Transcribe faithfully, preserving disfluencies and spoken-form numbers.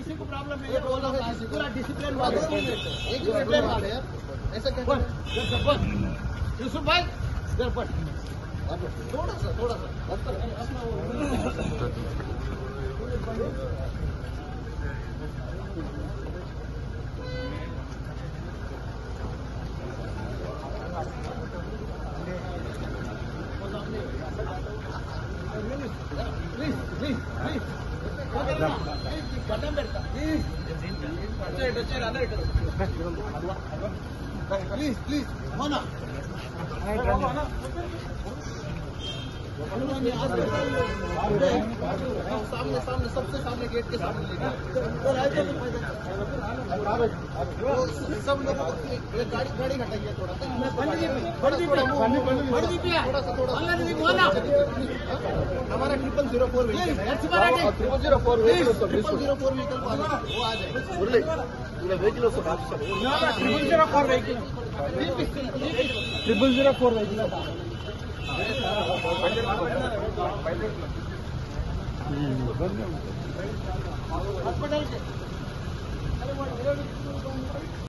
किसी को प्रॉब्लम नहीं है, पूरा डिसिप्लिन वाले एक डिसिप्लिन वाले ऐसा क्या यूसुफ भाई इधर पर थोड़ा सा थोड़ा सा प्लीज प्लीज प्लीज గడ్డం పెడతా ప్లీజ్ వచ్చేయండి వచ్చేయండి అందరూ ఇక్కడ ప్లీజ్ ప్లీజ్ మోనా सामने सामने सबसे सामने गेट के सामने सब लोग गाड़ी गाड़ी हटाइए थोड़ा हमारा triple zero four triple zero four triple zero four vehicle वो आ जाए vehicle triple zero four vehicle triple zero four vehicle hospital के